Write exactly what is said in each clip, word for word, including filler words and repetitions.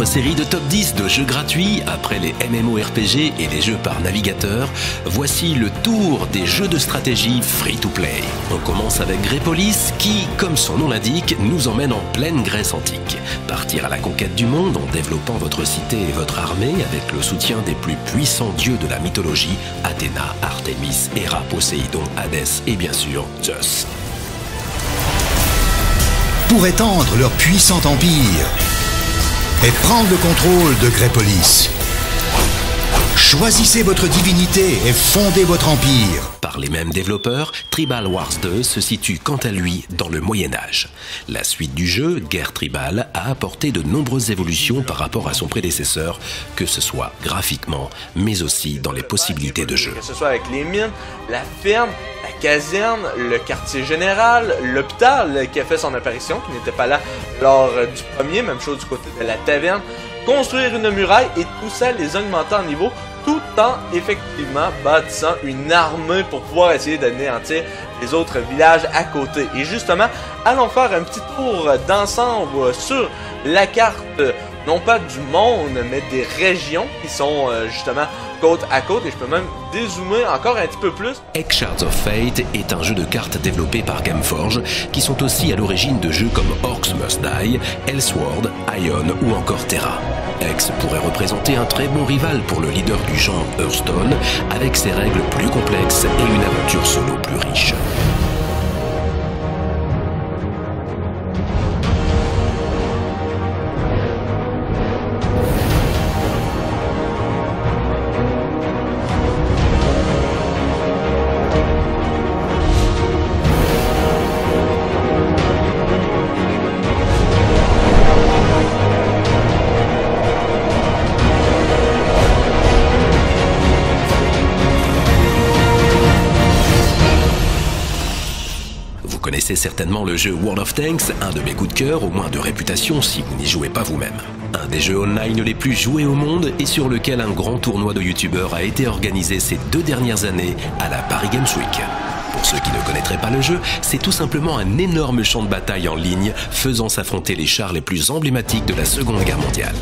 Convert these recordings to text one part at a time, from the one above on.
notre série de top dix de jeux gratuits après les MMORPG et les jeux par navigateur. Voici le tour des jeux de stratégie free-to-play. On commence avec Grepolis qui, comme son nom l'indique, nous emmène en pleine Grèce antique. Partir à la conquête du monde en développant votre cité et votre armée avec le soutien des plus puissants dieux de la mythologie, Athéna, Artémis, Héra, Poséidon, Hadès et bien sûr Zeus. Pour étendre leur puissant empire et prendre le contrôle de Grepolis, choisissez votre divinité et fondez votre empire. Par les mêmes développeurs, Tribal Wars deux se situe quant à lui dans le Moyen-Âge. La suite du jeu, Guerre Tribale, a apporté de nombreuses évolutions par rapport à son prédécesseur, que ce soit graphiquement, mais aussi dans les possibilités de jeu. Que ce soit avec les mines, la ferme, la caserne, le quartier général, l'hôpital qui a fait son apparition, qui n'était pas là lors du premier, même chose du côté de la taverne, construire une muraille et tout ça les augmentant en niveau, tout en effectivement bâtissant une armée pour pouvoir essayer d'anéantir les autres villages à côté. Et justement, allons faire un petit tour d'ensemble sur la carte, non pas du monde, mais des régions qui sont euh, justement côte à côte, et je peux même dézoomer encore un petit peu plus. Hex Shards of Fate est un jeu de cartes développé par Gameforge, qui sont aussi à l'origine de jeux comme Orcs Must Die, Elsword, Ion ou encore Terra. Hex pourrait représenter un très bon rival pour le leader du genre Hearthstone, avec ses règles plus complexes et une aventure solo plus riche. Vous connaissez certainement le jeu World of Tanks, un de mes coups de cœur, au moins de réputation si vous n'y jouez pas vous-même. Un des jeux online les plus joués au monde et sur lequel un grand tournoi de youtubeurs a été organisé ces deux dernières années à la Paris Games Week. Pour ceux qui ne connaîtraient pas le jeu, c'est tout simplement un énorme champ de bataille en ligne faisant s'affronter les chars les plus emblématiques de la Seconde Guerre mondiale.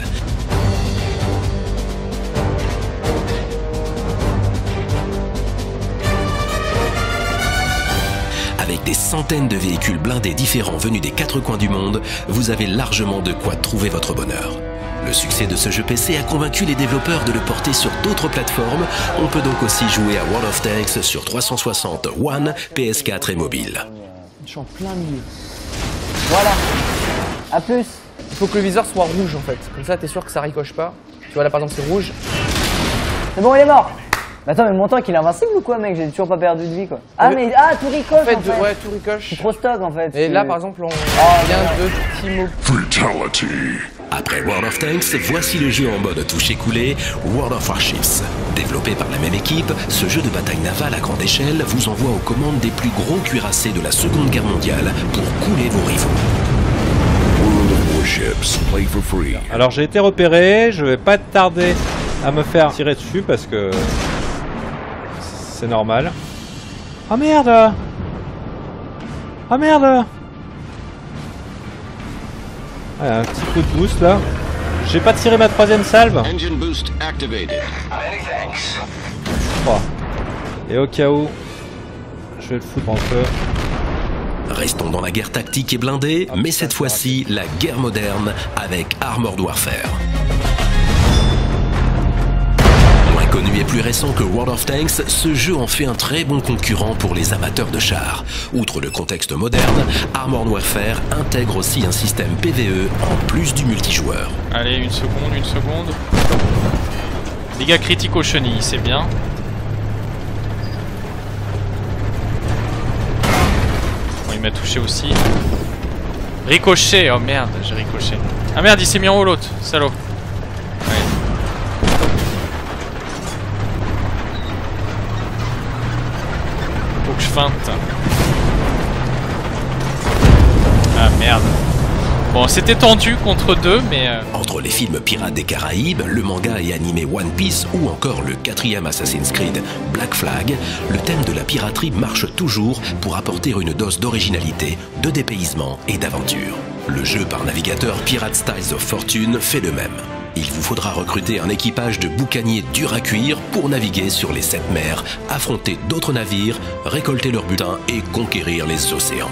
Avec des centaines de véhicules blindés différents venus des quatre coins du monde, vous avez largement de quoi trouver votre bonheur. Le succès de ce jeu P C a convaincu les développeurs de le porter sur d'autres plateformes. On peut donc aussi jouer à World of Tanks sur trois cent soixante One, P S quatre et mobile. Je suis en plein milieu. Voilà. A plus. Il faut que le viseur soit rouge en fait. Comme ça, t'es sûr que ça ricoche pas. Tu vois là par exemple, c'est rouge. C'est bon, il est mort. Mais attends, mais mon tank il est invincible ou quoi, mec? J'ai toujours pas perdu de vie quoi. Ah, mais, mais ah, tout ricoche en fait. En fait. Ouais, tout ricoche. C'est trop stock en fait. Et là par exemple, on oh, vient de petits mots. Fatality. Après World of Tanks, voici le jeu en mode toucher-couler, World of Warships. Développé par la même équipe, ce jeu de bataille navale à grande échelle vous envoie aux commandes des plus gros cuirassés de la Seconde Guerre mondiale pour couler vos rivaux. Alors j'ai été repéré, je vais pas tarder à me faire tirer dessus parce que c'est normal. Oh merde! Oh merde! Ouais, un petit coup de boost là. J'ai pas tiré ma troisième salve. Oh. Et au cas où, je vais le foutre en feu. Restons dans la guerre tactique et blindée, mais cette fois-ci la guerre moderne avec Armored Warfare. Moins connu et plus récent que World of Tanks, ce jeu en fait un très bon concurrent pour les amateurs de chars. Outre le contexte moderne, Armored Warfare intègre aussi un système P V E en plus du multijoueur. Allez, une seconde, une seconde. Dégâts critiques aux chenilles, c'est bien. Bon, il m'a touché aussi. Ricochet, oh merde, j'ai ricoché. Ah merde, il s'est mis en haut l'autre, salaud. Ouais. Faut que je feinte. Ah merde. Bon, c'était tendu contre deux, mais... Euh... Entre les films Pirates des Caraïbes, le manga et animé One Piece ou encore le quatrième Assassin's Creed, Black Flag, le thème de la piraterie marche toujours pour apporter une dose d'originalité, de dépaysement et d'aventure. Le jeu par navigateur Pirate Styles of Fortune fait de même. Il vous faudra recruter un équipage de boucaniers durs à cuire pour naviguer sur les sept mers, affronter d'autres navires, récolter leur butin et conquérir les océans.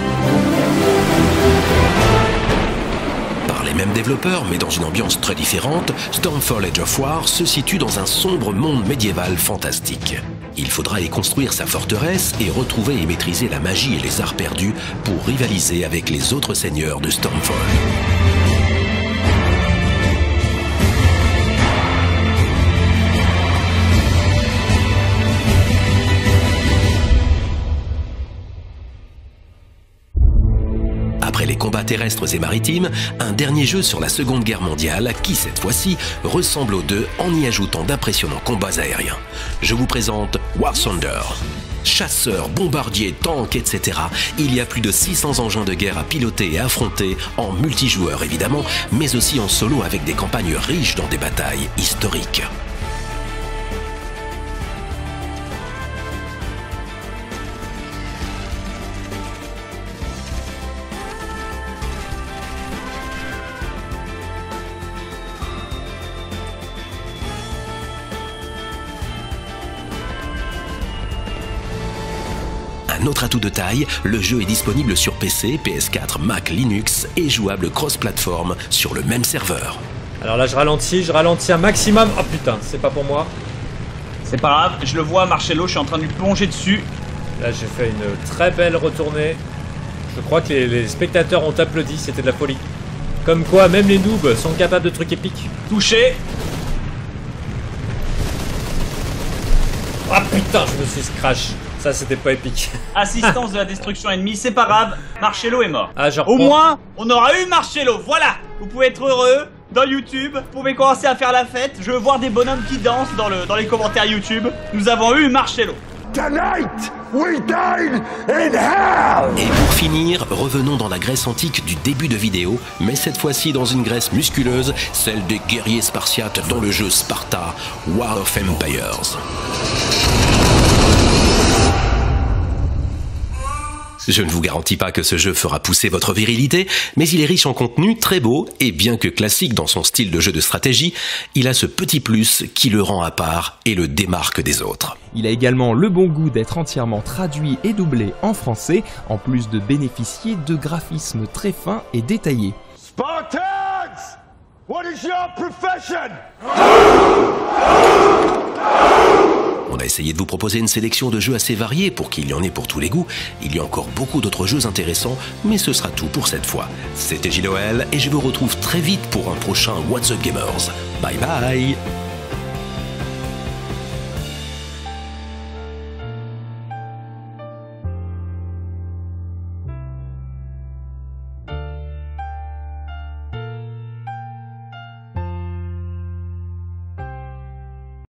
Par les mêmes développeurs, mais dans une ambiance très différente, Stormfall Age of War se situe dans un sombre monde médiéval fantastique. Il faudra y construire sa forteresse et retrouver et maîtriser la magie et les arts perdus pour rivaliser avec les autres seigneurs de Stormfall. Après les combats terrestres et maritimes, un dernier jeu sur la Seconde Guerre mondiale qui, cette fois-ci, ressemble aux deux en y ajoutant d'impressionnants combats aériens. Je vous présente War Thunder. Chasseurs, bombardiers, tanks, et cetera. Il y a plus de six cents engins de guerre à piloter et affronter, en multijoueur évidemment, mais aussi en solo avec des campagnes riches dans des batailles historiques. Un autre atout de taille, le jeu est disponible sur P C, P S quatre, Mac, Linux et jouable cross-platform sur le même serveur. Alors là je ralentis, je ralentis un maximum. Oh putain, c'est pas pour moi. C'est pas grave, je le vois, Marcello, je suis en train de lui plonger dessus. Là j'ai fait une très belle retournée. Je crois que les, les spectateurs ont applaudi, c'était de la folie. Comme quoi même les noobs sont capables de trucs épiques. Touché. Ah putain, je me suis scratch. Ça c'était pas épique. Assistance de la destruction ennemie, c'est pas grave, Marcello est mort. Ah, je Au moins, on aura eu Marcello, voilà. Vous pouvez être heureux dans YouTube, vous pouvez commencer à faire la fête. Je veux voir des bonhommes qui dansent dans, le, dans les commentaires YouTube. Nous avons eu Marcello. Tonight, we dine in hell! Et pour finir, revenons dans la Grèce antique du début de vidéo, mais cette fois-ci dans une Grèce musculeuse, celle des guerriers spartiates dans le jeu Sparta, War of Empires. Je ne vous garantis pas que ce jeu fera pousser votre virilité, mais il est riche en contenu, très beau, et bien que classique dans son style de jeu de stratégie, il a ce petit plus qui le rend à part et le démarque des autres. Il a également le bon goût d'être entièrement traduit et doublé en français, en plus de bénéficier de graphismes très fins et détaillés. Spartans! What is your profession? On a essayé de vous proposer une sélection de jeux assez variés pour qu'il y en ait pour tous les goûts. Il y a encore beaucoup d'autres jeux intéressants, mais ce sera tout pour cette fois. C'était Gilles O L et je vous retrouve très vite pour un prochain What's Up Gamers. Bye bye!